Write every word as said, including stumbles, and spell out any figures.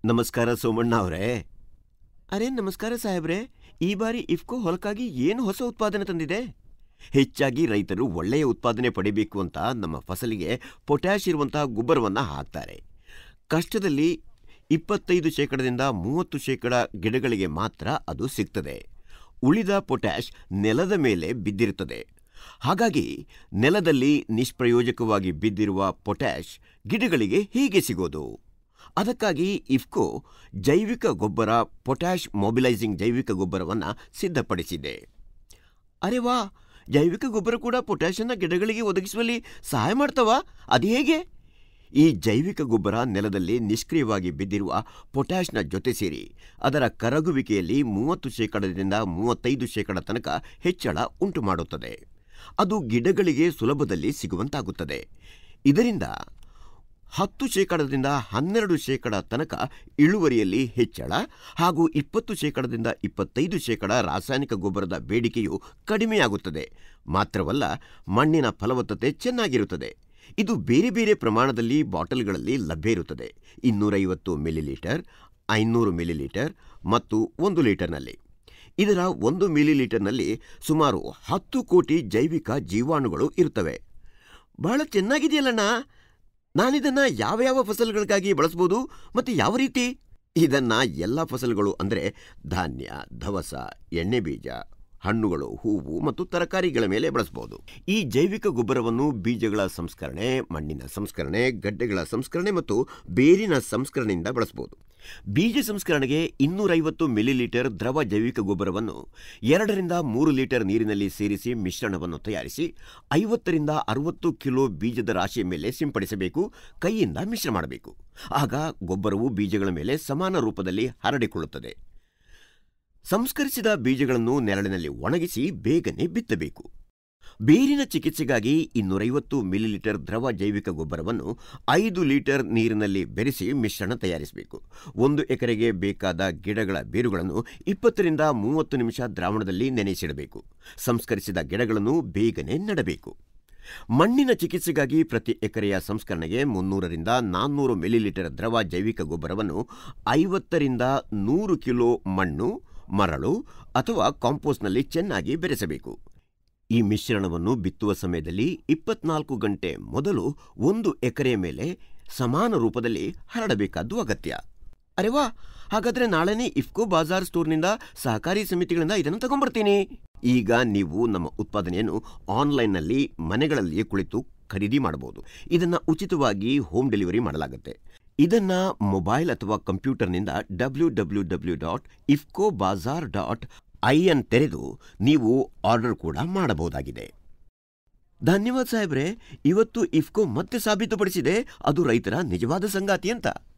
ನಮಸ್ಕಾರ ಸೋಮಣ್ಣ ಅವರೇ. ಅರೆ ನಮಸ್ಕಾರ ಸಾಹೇಬ್ರೆ. ಈ ಬಾರಿ ಇಫ್ಕೋ ಹೊಲಕ್ಕಾಗಿ ಏನು ಹೊಸ ಉತ್ಪಾದನೆ ತಂದಿದೆ? ಹೆಚ್ಚಾಗಿ ರೈತರು ಒಳ್ಳೆಯ ಉತ್ಪಾದನೆ ಪಡಿಬೇಕು ಅಂತ ನಮ್ಮ ಫಸಲಿಗೆ ಪೊಟ್ಯಾಷ್ ಇರುವಂತಹ ಗೊಬ್ಬರವನ್ನು ಹಾಕ್ತಾರೆ. ಕಷ್ಟದಲ್ಲಿ ಇಪ್ಪತ್ತೈದು ಶೇಕಡದಿಂದ ಮೂವತ್ತು ಶೇಕಡ ಗಿಡಗಳಿಗೆ ಮಾತ್ರ ಅದು ಸಿಗ್ತದೆ. ಉಳಿದ ಪೊಟ್ಯಾಷ್ ನೆಲದ ಮೇಲೆ ಬಿದ್ದಿರುತ್ತದೆ. ಹಾಗಾಗಿ ನೆಲದಲ್ಲಿ ನಿಷ್ಪ್ರಯೋಜಕವಾಗಿ ಬಿದ್ದಿರುವ ಪೊಟ್ಯಾಷ್ ಗಿಡಗಳಿಗೆ ಹೇಗೆ ಸಿಗೋದು? ಅದಕ್ಕಾಗಿ ಇಫ್ಕೋ ಜೈವಿಕ ಗೊಬ್ಬರ ಪೊಟ್ಯಾಷ್ ಮೊಬಿಲೈಸಿಂಗ್ ಜೈವಿಕ ಗೊಬ್ಬರವನ್ನು ಸಿದ್ಧಪಡಿಸಿದೆ. ಅರೆ ವಾ, ಜೈವಿಕ ಗೊಬ್ಬರ ಕೂಡ ಪೊಟ್ಯಾಷನ್ನು ಗಿಡಗಳಿಗೆ ಒದಗಿಸುವಲ್ಲಿ ಸಹಾಯ ಮಾಡ್ತವಾ? ಅದು ಹೇಗೆ? ಈ ಜೈವಿಕ ಗೊಬ್ಬರ ನೆಲದಲ್ಲಿ ನಿಷ್ಕ್ರಿಯವಾಗಿ ಬಿದ್ದಿರುವ ಪೊಟ್ಯಾಷ್ನ ಜೊತೆ ಸೇರಿ ಅದರ ಕರಗುವಿಕೆಯಲ್ಲಿ ಮೂವತ್ತು ಶೇಕಡದಿಂದ ಮೂವತ್ತೈದು ಶೇಕಡ ತನಕ ಹೆಚ್ಚಳ ಉಂಟು ಮಾಡುತ್ತದೆ. ಅದು ಗಿಡಗಳಿಗೆ ಸುಲಭದಲ್ಲಿ ಸಿಗುವಂತಾಗುತ್ತದೆ. ಇದರಿಂದ ಹತ್ತು ಶೇಕಡದಿಂದ ಹನ್ನೆರಡು ಶೇಕಡ ತನಕ ಇಳುವರಿಯಲ್ಲಿ ಹೆಚ್ಚಳ ಹಾಗೂ ಇಪ್ಪತ್ತು ಶೇಕಡದಿಂದ ಇಪ್ಪತ್ತೈದು ಶೇಕಡ ರಾಸಾಯನಿಕ ಗೊಬ್ಬರದ ಬೇಡಿಕೆಯು ಕಡಿಮೆಯಾಗುತ್ತದೆ. ಮಾತ್ರವಲ್ಲ, ಮಣ್ಣಿನ ಫಲವತ್ತತೆ ಚೆನ್ನಾಗಿರುತ್ತದೆ. ಇದು ಬೇರೆ ಬೇರೆ ಪ್ರಮಾಣದಲ್ಲಿ ಬಾಟಲ್ಗಳಲ್ಲಿ ಲಭ್ಯ ಇರುತ್ತದೆ. ಇನ್ನೂರೈವತ್ತು ಮಿಲಿಲೀಟರ್, ಐನೂರು ಮಿಲಿಲೀಟರ್ ಮತ್ತು ಒಂದು ಲೀಟರ್ನಲ್ಲಿ. ಇದರ ಒಂದು ಮಿಲಿಲೀಟರ್ನಲ್ಲಿ ಸುಮಾರು ಹತ್ತು ಕೋಟಿ ಜೈವಿಕ ಜೀವಾಣುಗಳು ಇರುತ್ತವೆ. ಬಹಳ ಚೆನ್ನಾಗಿದೆಯಲ್ಲಣ್ಣ. ನಾನಿದನ್ನು ಯಾವ ಯಾವ ಫಸಲುಗಳಿಗಾಗಿ ಬಳಸ್ಬೋದು ಮತ್ತು ಯಾವ ರೀತಿ? ಇದನ್ನು ಎಲ್ಲ ಫಸಲುಗಳು ಅಂದರೆ ಧಾನ್ಯ, ದವಸ, ಎಣ್ಣೆ ಬೀಜ, ಹಣ್ಣುಗಳು, ಹೂವು ಮತ್ತು ತರಕಾರಿಗಳ ಮೇಲೆ ಬಳಸಬಹುದು. ಈ ಜೈವಿಕ ಗೊಬ್ಬರವನ್ನು ಬೀಜಗಳ ಸಂಸ್ಕರಣೆ, ಮಣ್ಣಿನ ಸಂಸ್ಕರಣೆ, ಗಡ್ಡೆಗಳ ಸಂಸ್ಕರಣೆ ಮತ್ತು ಬೇರಿನ ಸಂಸ್ಕರಣೆಯಿಂದ ಬಳಸಬಹುದು. ಬೀಜ ಸಂಸ್ಕರಣೆಗೆ ಇನ್ನೂರೈವತ್ತು ಮಿಲಿಲೀಟರ್ ದ್ರವ ಜೈವಿಕ ಗೊಬ್ಬರವನ್ನು ಎರಡರಿಂದ ಮೂರು ಲೀಟರ್ ನೀರಿನಲ್ಲಿ ಸೇರಿಸಿ ಮಿಶ್ರಣವನ್ನು ತಯಾರಿಸಿ ಐವತ್ತರಿಂದ ಅರವತ್ತು ಕಿಲೋ ಬೀಜದ ರಾಶಿಯ ಮೇಲೆ ಸಿಂಪಡಿಸಬೇಕು. ಕೈಯಿಂದ ಮಿಶ್ರ ಮಾಡಬೇಕು. ಆಗ ಗೊಬ್ಬರವು ಬೀಜಗಳ ಮೇಲೆ ಸಮಾನ ರೂಪದಲ್ಲಿ ಹರಡಿಕೊಳ್ಳುತ್ತದೆ. ಸಂಸ್ಕರಿಸಿದ ಬೀಜಗಳನ್ನು ನೆರಳಿನಲ್ಲಿ ಒಣಗಿಸಿ ಬೇಗನೆ ಬಿತ್ತಬೇಕು. ಬೇರಿನ ಚಿಕಿತ್ಸೆಗಾಗಿ ಇನ್ನೂರೈವತ್ತು ಮಿಲಿಲೀಟರ್ ದ್ರವ ಜೈವಿಕ ಗೊಬ್ಬರವನ್ನು ಐದು ಲೀಟರ್ ನೀರಿನಲ್ಲಿ ಬೆರೆಸಿ ಮಿಶ್ರಣ ತಯಾರಿಸಬೇಕು. ಒಂದು ಎಕರೆಗೆ ಬೇಕಾದ ಗಿಡಗಳ ಬೇರುಗಳನ್ನು ಇಪ್ಪತ್ತರಿಂದ ಮೂವತ್ತು ನಿಮಿಷ ದ್ರಾವಣದಲ್ಲಿ ನೆನೆಸಿಡಬೇಕು. ಸಂಸ್ಕರಿಸಿದ ಗಿಡಗಳನ್ನು ಬೇಗನೆ ನೆಡಬೇಕು. ಮಣ್ಣಿನ ಚಿಕಿತ್ಸೆಗಾಗಿ ಪ್ರತಿ ಎಕರೆಯ ಸಂಸ್ಕರಣೆಗೆ ಮುನ್ನೂರರಿಂದ ನಾನ್ನೂರು ಮಿಲಿಲೀಟರ್ ದ್ರವ ಜೈವಿಕ ಗೊಬ್ಬರವನ್ನು ಐವತ್ತರಿಂದ ನೂರು ಕಿಲೋ ಮಣ್ಣು, ಮರಳು ಅಥವಾ ಕಾಂಪೋಸ್ಟ್ನಲ್ಲಿ ಚೆನ್ನಾಗಿ ಬೆರೆಸಬೇಕು. ಈ ಮಿಶ್ರಣವನ್ನು ಬಿತ್ತುವ ಸಮಯದಲ್ಲಿ ಇಪ್ಪತ್ನಾಲ್ಕು ಗಂಟೆ ಮೊದಲು ಒಂದು ಎಕರೆಯ ಮೇಲೆ ಸಮಾನ ರೂಪದಲ್ಲಿ ಹರಡಬೇಕಾದ್ದು ಅಗತ್ಯ. ಅರೆ ವಾ, ಹಾಗಾದರೆ ನಾಳೆನೇ ಇಫ್ಕೋ ಬಾಜಾರ್ ಸ್ಟೋರ್ನಿಂದ, ಸಹಕಾರಿ ಸಮಿತಿಗಳಿಂದ ಇದನ್ನು ತಗೊಂಡ್ಬರ್ತೀನಿ. ಈಗ ನೀವು ನಮ್ಮ ಉತ್ಪಾದನೆಯನ್ನು ಆನ್ಲೈನ್ನಲ್ಲಿ ಮನೆಗಳಲ್ಲಿಯೇ ಕುಳಿತು ಖರೀದಿ ಮಾಡಬಹುದು. ಇದನ್ನು ಉಚಿತವಾಗಿ ಹೋಮ್ ಡೆಲಿವರಿ ಮಾಡಲಾಗುತ್ತೆ. ಇದನ್ನು ಮೊಬೈಲ್ ಅಥವಾ ಕಂಪ್ಯೂಟರ್ನಿಂದ W W W dot Iffco Bazar dot I N ತೆರೆದು ನೀವು ಆರ್ಡರ್ ಕೂಡ ಮಾಡಬಹುದಾಗಿದೆ. ಧನ್ಯವಾದ ಸಾಹೇಬ್ರೆ. ಇವತ್ತು ಇಫ್ಕೋ ಮತ್ತೆ ಸಾಬೀತುಪಡಿಸಿದೆ ಅದು ರೈತರ ನಿಜವಾದ ಸಂಗಾತಿ ಅಂತ.